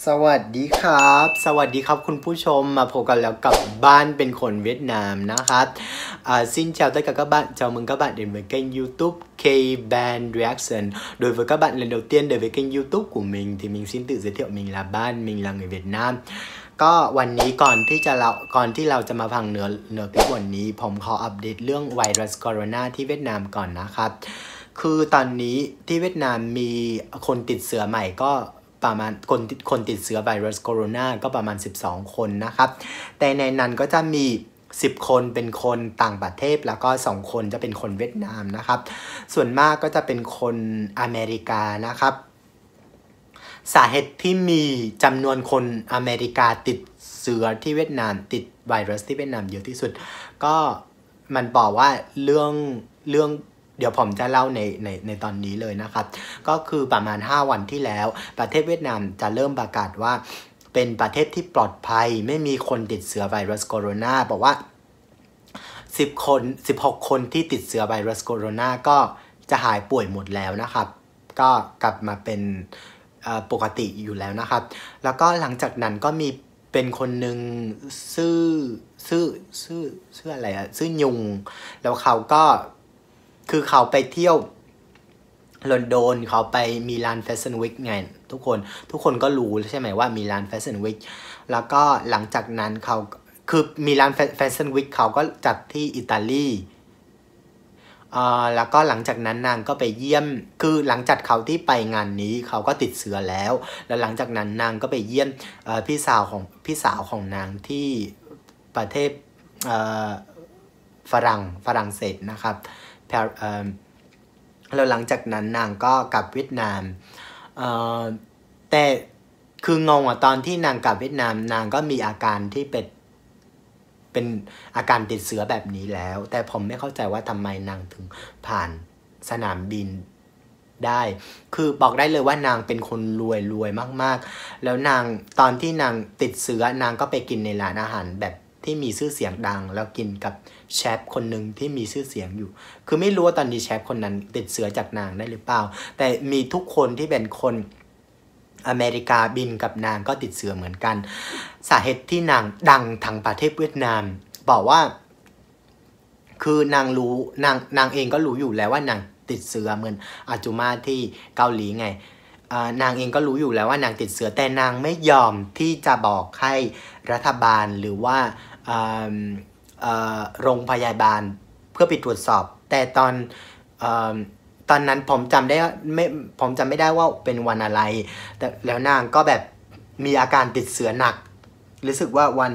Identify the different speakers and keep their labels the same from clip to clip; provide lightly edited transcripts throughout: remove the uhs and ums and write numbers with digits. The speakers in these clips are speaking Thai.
Speaker 1: สวัสดีครับสวัสดีครับคุณผู้ชมมาพบกันแล้วกับบ้านเป็นคนViệt NamนะครับXin chào tất cả các bạn, chào mừng các bạn đến với kênh YouTube K-Band Reaction. Đối với các bạn lần đầu tiên đến với kênh YouTube của mình thì mình xin tự giới thiệu mình là Ban, mình là người Việt Nam. ก็วันนี้ก่อนที่เราจะมาฟังเนื้อคลิปวันนี้ผมขออัปเดตเรื่องไวรัสโคโรนาที่เวียดนามก่อนนะครับคือตอนนี้ที่เวียดนามมีคนติดเชื้อใหม่ก็ประมาณคนติดเชื้อไวรัสโคโรนาก็ประมาณ12คนนะครับแต่ในนั้นก็จะมี10คนเป็นคนต่างประเทศแล้วก็2คนจะเป็นคนเวียดนามนะครับส่วนมากก็จะเป็นคนอเมริกานะครับสาเหตุที่มีจำนวนคนอเมริกาติดเชื้อที่เวียดนามติดไวรัสที่เวียดนามเยอะที่สุดก็มันบอกว่าเรื่องเดี๋ยวผมจะเล่าในตอนนี้เลยนะครับก็คือประมาณ5วันที่แล้วประเทศเวียดนามจะเริ่มประกาศว่าเป็นประเทศที่ปลอดภัยไม่มีคนติดเชื้อไวรัสโคโรนาบอกว่า16คนที่ติดเชื้อไวรัสโคโรนาก็จะหายป่วยหมดแล้วนะครับก็กลับมาเป็นปกติอยู่แล้วนะครับแล้วก็หลังจากนั้นก็มีเป็นคนหนึ่งชื่ออะไรอะชื่อยุงแล้วเขาก็คือเขาไปเที่ยวลอนดอนเขาไปมิลานแฟชั่นวีคไงทุกคนก็รู้ใช่ไหมว่ามิลานแฟชั่นวีคแล้วก็หลังจากนั้นเขาคือมิลานแฟชั่นวีคเขาก็จัดที่อิตาลีแล้วก็หลังจากนั้นนางก็ไปเยี่ยมคือหลังจากเขาที่ไปงานนี้เขาก็ติดเชื้อแล้วหลังจากนั้นนางก็ไปเยี่ยมพี่สาวของนางที่ประเทศฝรั่งเศสนะครับแล้วหลังจากนั้นนางก็กลับเวียดนามแต่คืองงตอนที่นางกลับเวียดนามนางก็มีอาการที่เป็นอาการติดเชื้อแบบนี้แล้วแต่ผมไม่เข้าใจว่าทำไมนางถึงผ่านสนามบินได้คือบอกได้เลยว่านางเป็นคนรวยมากๆแล้วนางตอนที่นางติดเชื้อนางก็ไปกินในร้านอาหารแบบที่มีชื่อเสียงดังแล้วกินกับเชฟคนหนึ่งที่มีชื่อเสียงอยู่คือไม่รู้ว่าตอนนี้เชฟคนนั้นติดเชื้อจากนางได้หรือเปล่าแต่มีทุกคนที่เป็นคนอเมริกาบินกับนางก็ติดเชื้อเหมือนกันสาเหตุที่นางดังทางประเทศเวียดนามบอกว่าคือนางเองก็รู้อยู่แล้วว่านางติดเชื้อเหมือนอาจูมาที่เกาหลีไงนางเองก็รู้อยู่แล้วว่านางติดเชื้อแต่นางไม่ยอมที่จะบอกให้รัฐบาลหรือว่าโรงพยาบาลเพื่อไปตรวจสอบแต่ตอนนั้นผมจำไม่ได้ว่าเป็นวันอะไรแต่แล้วนางก็แบบมีอาการติดเชื้อหนักรู้สึกว่าวัน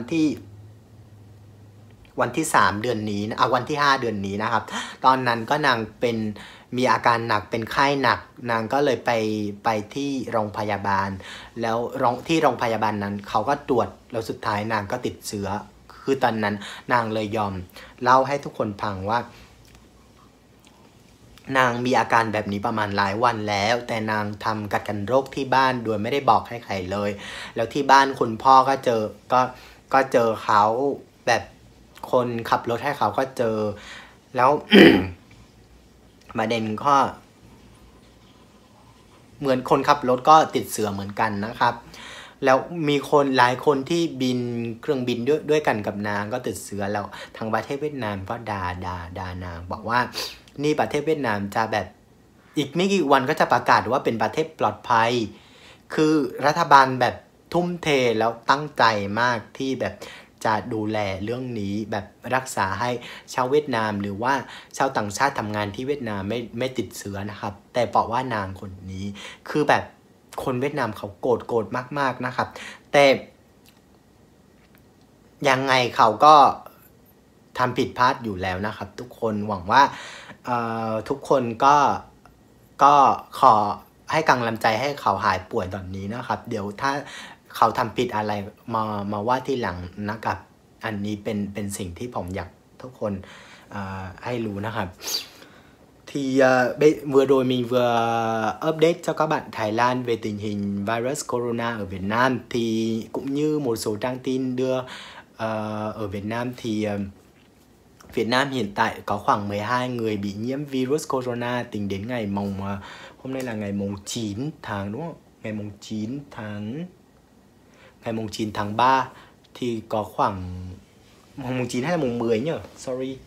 Speaker 1: ที่3เดือนนี้วันที่5เดือนนี้นะครับตอนนั้นก็นางมีอาการหนักเป็นไข้หนักนางก็เลยไปที่โรงพยาบาลแล้วที่โรงพยาบาลนั้นเขาก็ตรวจแล้วสุดท้ายนางก็ติดเชื้อคือตอนนั้นนางเลยยอมเล่าให้ทุกคนฟังว่านางมีอาการแบบนี้ประมาณหลายวันแล้วแต่นางทำกักกันโรคที่บ้านโดยไม่ได้บอกให้ใครเลยแล้วที่บ้านคุณพ่อก็เจอเขาแบบคนขับรถให้เขาก็เจอแล้ว ประเด็นก็เหมือนคนขับรถก็ติดเชื้อเหมือนกันนะครับแล้วมีหลายคนที่บินเครื่องบินด้วยกันกับนางก็ติดเชื้อแล้วทางประเทศเวียดนามก็ด่านางบอกว่านี่ประเทศเวียดนามจะแบบอีกไม่กี่วันก็จะประกาศว่าเป็นประเทศปลอดภัยคือรัฐบาลแบบทุ่มเทแล้วตั้งใจมากที่แบบจะดูแลเรื่องนี้แบบรักษาให้ชาวเวียดนามหรือว่าชาวต่างชาติทำงานที่เวียดนามไม่ติดเชื้อนะครับแต่บอกว่านางคนนี้คือแบบคนเวียดนามเขาโกรธมากๆนะครับแต่ยังไงเขาก็ทำผิดพลาดอยู่แล้วนะครับทุกคนหวังว่าทุกคนก็ขอให้กำลังใจให้เขาหายป่วยตอนนี้นะครับเดี๋ยวถ้าเขาทำผิดอะไรมาว่าที่หลังนะครับอันนี้เป็นสิ่งที่ผมอยากทุกคนให้รู้นะครับthì vừa rồi mình vừa update cho các bạn Thái Lan về tình hình virus corona ở Việt Nam thì cũng như một số trang tin đưa ở Việt Nam thì Việt Nam hiện tại có khoảng 12 người bị nhiễm virus corona tính đến hôm nay là ngày mùng 9 tháng đúng không? Ngày mùng 9 tháng ngày mùng 9 tháng 3 thì có khoảng mùng 9 hay là mùng 10 nhỉ? Sorry.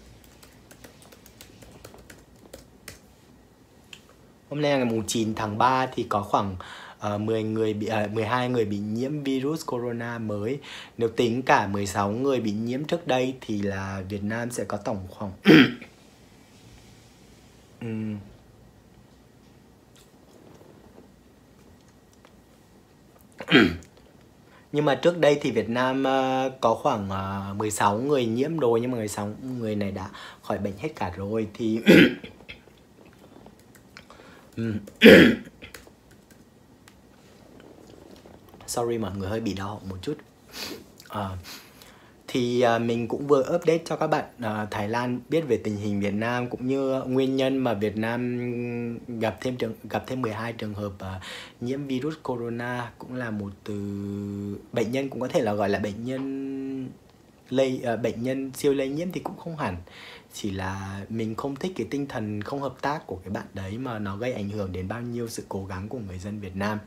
Speaker 1: Hôm nay là ngày mùng 9 tháng 3 thì có khoảng 12 người bị nhiễm virus corona mới. Nếu tính cả 16 người bị nhiễm trước đây thì là Việt Nam sẽ có tổng khoảng nhưng mà trước đây thì Việt Nam có khoảng 16 người nhiễm rồi, nhưng mà 16 người này đã khỏi bệnh hết cả rồi thì sorry mọi người, hơi bị đau họng một chút. Thì mình cũng vừa update cho các bạn Thái Lan biết về tình hình Việt Nam, cũng như nguyên nhân mà Việt Nam gặp thêm 12 trường hợp nhiễm virus corona. Cũng là một từ bệnh nhân, cũng có thể là gọi là bệnh nhân siêu lây nhiễm thì cũng không hẳn, chỉ là mình không thích cái tinh thần không hợp tác của cái bạn đấy, mà nó gây ảnh hưởng đến bao nhiêu sự cố gắng của người dân Việt Nam.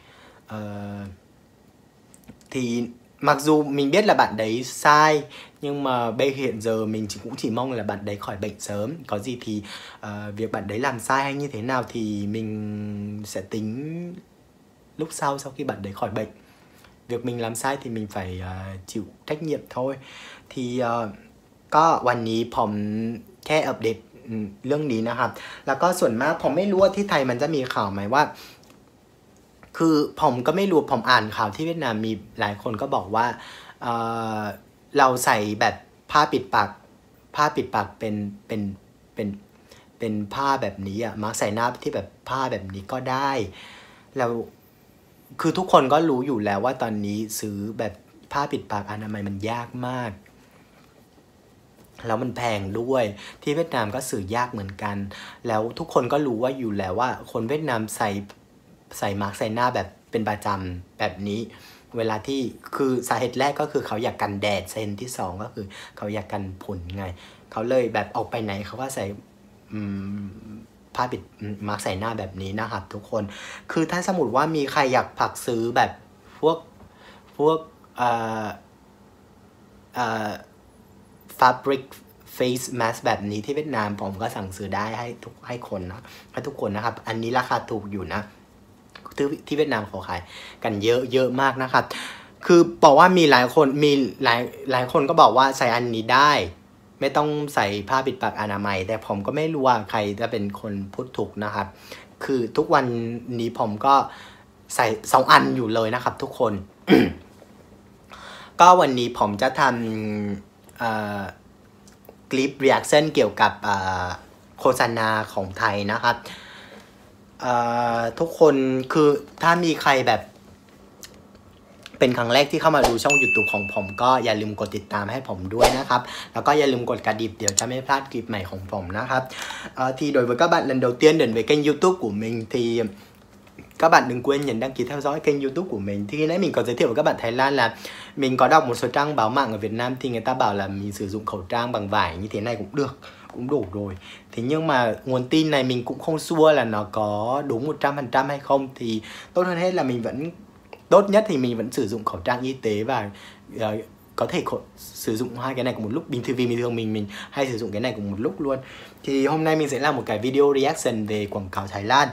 Speaker 1: Thì mặc dù mình biết là bạn đấy sai, nhưng mà hiện giờ mình cũng chỉ mong là bạn đấy khỏi bệnh sớm. Có gì thì việc bạn đấy làm sai hay như thế nào thì mình sẽ tính lúc sau khi bạn đấy khỏi bệnh. Việc mình làm sai thì mình phải chịu trách nhiệm thôi. Thìก็วันนี้ผมแค่อัปเดตเรื่องนี้นะครับแล้วก็ส่วนมากผมไม่รู้ว่าที่ไทยมันจะมีข่าวไหมว่าคือผมก็ไม่รู้ผมอ่านข่าวที่เวียดนามมีหลายคนก็บอกว่าเราใส่แบบผ้าปิดปากเป็นผ้าแบบนี้อ่ะมาร์คใส่หน้าที่แบบผ้าแบบนี้ก็ได้แล้วคือทุกคนก็รู้อยู่แล้วว่าตอนนี้ซื้อแบบผ้าปิดปากอนามัยมันยากมากแล้วมันแพงด้วยที่เวียดนามก็ซื้อยากเหมือนกันแล้วทุกคนก็รู้ว่าอยู่แล้วว่าคนเวียดนามใส่มาร์คใส่หน้าแบบเป็นประจำแบบนี้เวลาที่คือสาเหตุแรกก็คือเขาอยากกันแดดเซนที่สองก็คือเขาอยากกันฝุ่นไงเขาเลยแบบออกไปไหนเขาก็ใส่ผ้าปิดมาร์คใส่หน้าแบบนี้นะครับทุกคนคือถ้าสมมติว่ามีใครอยากผักซื้อแบบพวกfabric face mask แบบนี้ที่เวียดนามผมก็สั่งซื้อได้ให้ทุกคนนะครับอันนี้ราคาถูกอยู่นะที่เวียดนามเขาขายกันเยอะมากนะครับคือบอกว่ามีหลายคนก็บอกว่าใส่อันนี้ได้ไม่ต้องใส่ผ้าปิดปากอนามัยแต่ผมก็ไม่รู้ว่าใครจะเป็นคนพูดถูกนะครับคือทุกวันนี้ผมก็ใส่2 อันอยู่เลยนะครับทุกคน ก็วันนี้ผมจะทำคลิป reaction เกี่ยวกับโฆษณาของไทยนะครับทุกคนคือถ้ามีใครแบบเป็นครั้งแรกที่เข้ามาดูช่อง YouTube ของผมก็อย่าลืมกดติดตามให้ผมด้วยนะครับแล้วก็อย่าลืมกดกระดิ่งเดี๋ยวจะไม่พลาดคลิปใหม่ของผมนะครับthì đối với các bạn lần đầu tiên đến với kênh YouTube của mình thì các bạn đừng quên nhấn đăng ký theo dõi kênh YouTube của mình. Thì khi nãy mình có giới thiệu với các bạn Thái Lan là mình có đọc một số trang báo mạng ở Việt Nam thì người ta bảo là mình sử dụng khẩu trang bằng vải như thế này cũng được, cũng đủ rồi. Thế nhưng mà nguồn tin này mình cũng không sure là nó có đúng 100% hay không, thì tốt hơn hết là tốt nhất thì mình vẫn sử dụng khẩu trang y tế và có thể sử dụng hai cái này cùng một lúc. Bình thường mình hay sử dụng cái này cùng một lúc luôn. Thì hôm nay mình sẽ làm một cái video reaction về quảng cáo Thái Lan.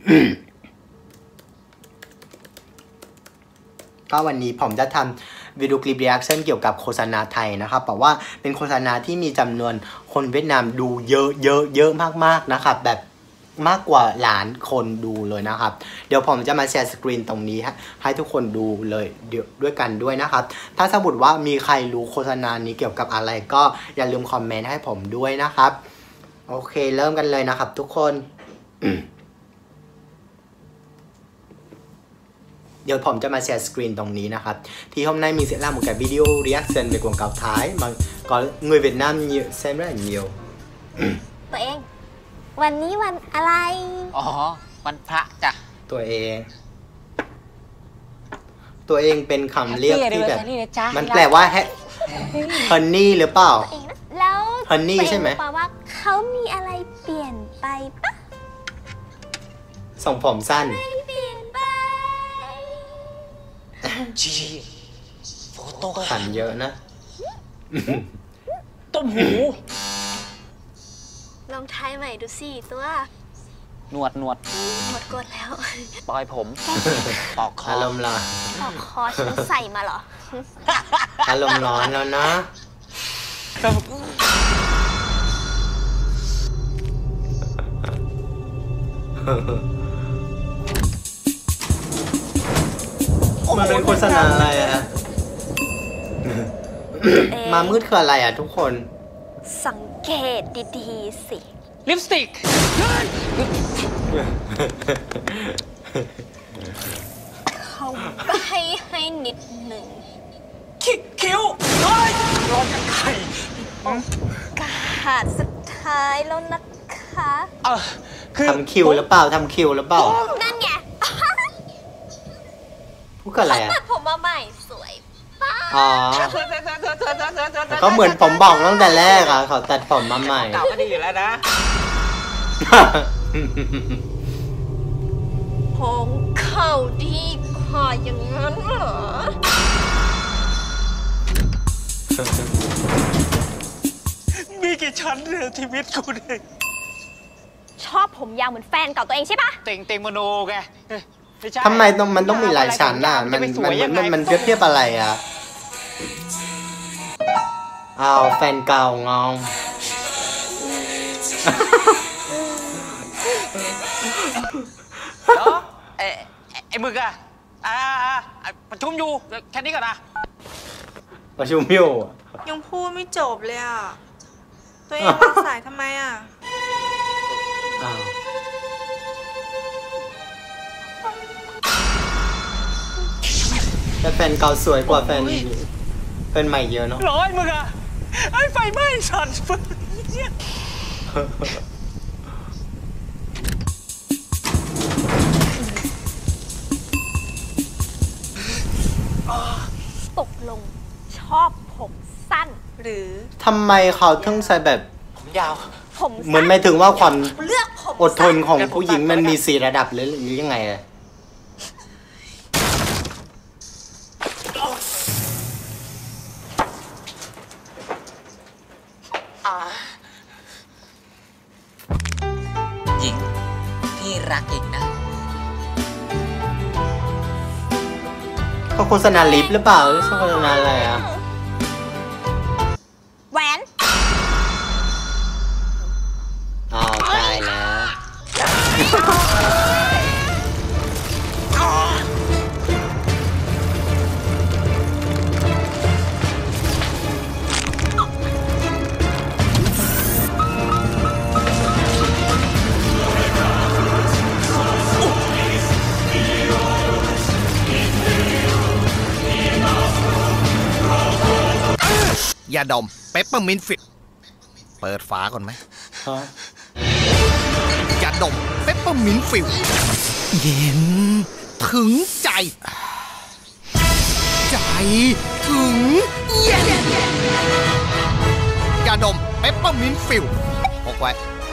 Speaker 1: ก็วันนี้ผมจะทำวิดีโอคลิป reaction เกี่ยวกับโฆษณาไทยนะครับบอกว่าเป็นโฆษณาที่มีจำนวนคนเวียดนามดูเยอะมากๆนะครับแบบมากกว่าล้านคนดูเลยนะครับเดี๋ยวผมจะมาแชร์สกรีนตรงนี้ให้ทุกคนดูเลยด้วยกันด้วยนะครับถ้าสมมติว่ามีใครรู้โฆษณานี้เกี่ยวกับอะไรก็อย่าลืมคอมเมนต์ให้ผมด้วยนะครับโอเคเริ่มกันเลยนะครับทุกคน เดี๋ยวผมจะมาแชร์สกรีนตรงนี้นะครับthì hôm nay mình sẽ làm một cái video reaction về quảng cáo Thái mà có người Việt Nam xem rất là nhiều
Speaker 2: ตัวเองวันนี้วันอะไร
Speaker 3: อ๋อวันพระจ้ะ
Speaker 1: ตัวเองเป็นคำเรียกที่แบบมันแปลว่าฮันนี่หรือเปล่า
Speaker 2: แล้ว
Speaker 1: ฮันนี่ใช่ไหม
Speaker 2: แปลว่าเขามีอะไรเปลี่ยนไปปะ
Speaker 1: ส่งผมสั้น
Speaker 3: จี
Speaker 1: ขันเยอะนะ
Speaker 3: ต้มหู
Speaker 2: ลองทายใหม่ดูสิตัว
Speaker 3: หนวด
Speaker 2: หมดกดแล้ว
Speaker 3: ปลอยผม ปอกคอ
Speaker 1: อารมณ์ร้อน
Speaker 2: ปอกคอฉันใส่มาเหรอ
Speaker 1: อารมณ์ร้อนแล้วนะ มันเป็นโฆษณาอะไรอะ มามืดคืออะไรอะทุกคน
Speaker 2: สังเกตดีๆสิ
Speaker 3: ลิปสติก
Speaker 2: เขาใบให้นิดหนึ่ง
Speaker 3: คิ้วร้อนกันไข่
Speaker 2: กาดสุดท้ายแล้วนะคะ
Speaker 3: คือ
Speaker 1: ทำคิวหรือเปล่า ทำคิวหรือเปล่า
Speaker 2: นั่นไง
Speaker 1: พูดกับอะไรอะ
Speaker 2: ตัดผมมาใหม่สวยป้า
Speaker 1: อ๋อเขาเหมือนผมบอกตั้งแต่แรกอะเขาตัดผมมาใหม่
Speaker 3: เก่าก็ดีอยู่แล้วนะ
Speaker 2: ผมเข่าดีกว่าอย่างนั้นเหรอ
Speaker 3: มีกี่ชั้นเนี่ยชีวิตกูเนี่ย
Speaker 2: ชอบผมยาวเหมือนแฟนเก่าตัวเองใช่ปะ
Speaker 3: เต็งมโนไงไม่ใช่
Speaker 1: ทำไมมันต้องมีหลายชั้นอะมันเทียบอะไรอะอ้าวแฟนเก่าเงา
Speaker 3: แล้วไอ้มึกอะประชุมอยู่แค่นี้ก่อนนะ
Speaker 1: ประชุมอยู่
Speaker 4: ยังพูดไม่จบเลยอ่ะ ตัวเองวางสายทำไมอ่ะ
Speaker 1: อ้าวแต่แฟนเก่าสวยกว่าแฟนใหม่เยอะเนาะ
Speaker 3: ร้อยมึงอะไอ้ไฟไหม้สัตว์
Speaker 2: ตกลงชอบผมสั้น
Speaker 4: หรือ
Speaker 1: ทำไมเขาถึงใส่แบบ
Speaker 3: ผมยาว
Speaker 2: ผม
Speaker 1: เหมื
Speaker 2: สั้
Speaker 1: อน นไม่ถึงว่าความ
Speaker 2: เลือกผม
Speaker 1: อดทนของผู้หญิงมันมี4ระดับหรือยังไงอะ
Speaker 3: หญิงพี่รักหญิงนะ
Speaker 1: เขาโฆษณาลิปหรือเปล่าหรือโฆษณาอะไรอะ
Speaker 2: แหวน
Speaker 1: อ้าวตายแล้ว
Speaker 5: ยาดมเปปเปอร์มินต์ฟิตเปิดฝาก่อนไหม
Speaker 1: ฮะ
Speaker 5: ยาดมเปปเปอร์มินต์ฟิลเย็นถึงใจ ใจถึงเย็นยาดมเปปเปอร์มินต์ฟิลพกไว้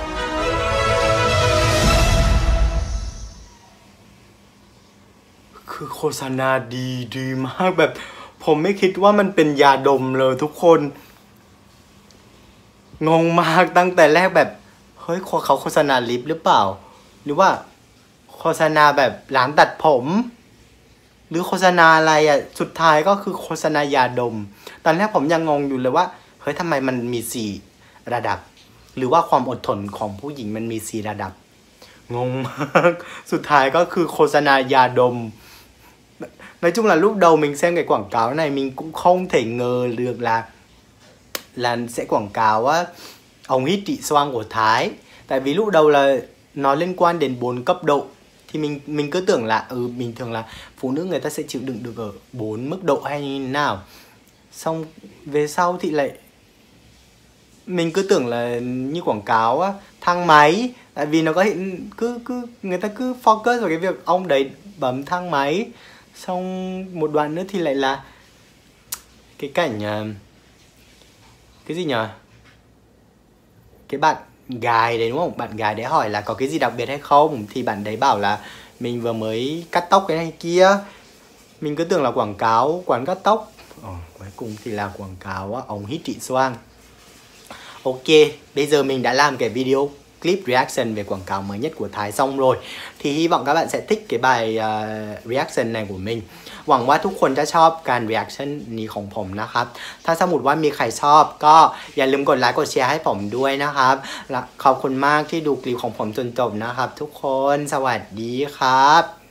Speaker 1: คือโฆษณาดีมากแบบ ผมไม่คิดว่ามันเป็นยาดมเลยทุกคน งงมากตั้งแต่แรกแบบ เฮ้ยเขาโฆษณาลิปหรือเปล่า หรือว่าโฆษณาแบบร้านตัดผม หรือโฆษณาอะไรอ่ะสุดท้ายก็คือโฆษณายาดม ตอนแรกผมยังงงอยู่เลยว่าเฮ้ยทำไมมันมี4ระดับ หรือว่าความอดทนของผู้หญิงมันมี4ระดับ งงมากสุดท้ายก็คือโฆษณายาดม. Nói chung là lúc đầu mình xem cái quảng cáo này mình cũng không thể ngờ được là sẽ quảng cáo á, ống hít trị xoang của Thái. Tại vì lúc đầu là nó liên quan đến 4 cấp độ. Thì mình cứ tưởng là bình thường là phụ nữ người ta sẽ chịu đựng được ở 4 mức độ hay như thế nào. Xong về sau thì lại mình cứ tưởng là như quảng cáo á, thang máy. Tại vì nó có hiện người ta cứ focus vào cái việc ông đấy bấm thang máy. Xong một đoạn nữa thì lại là cái cảnh cái gì nhờ, cái bạn gái đấy đúng không, bạn gái đấy hỏi là có cái gì đặc biệt hay không, thì bạn đấy bảo là mình vừa mới cắt tóc cái này kia. Mình cứ tưởng là quảng cáo quán cắt tóc. Cuối cùng thì là quảng cáo ống hít trị xoang. Ok, bây giờ mình đã làm cái video clip reaction về quảng cáo mới nhất của Thái xong rồi. Thì hy vọng các bạn sẽ thích cái bài reaction này của mình.หวังว่าทุกคนจะชอบการ reaction นี้ของผมนะครับถ้าสมมติว่ามีใครชอบก็อย่าลืมกดไลค์กดแชร์ให้ผมด้วยนะครับขอบคุณมากที่ดูคลิปของผมจนจบนะครับทุกคนสวัสดีครับ